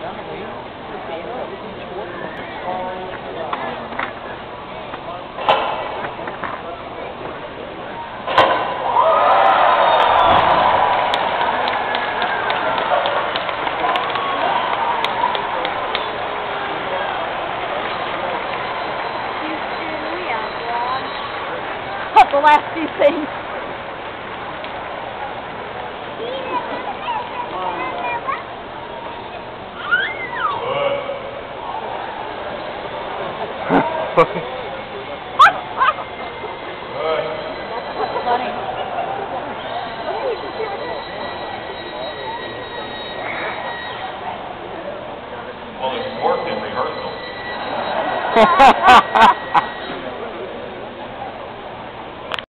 The last few things. Funny. Well, it's worked in rehearsal.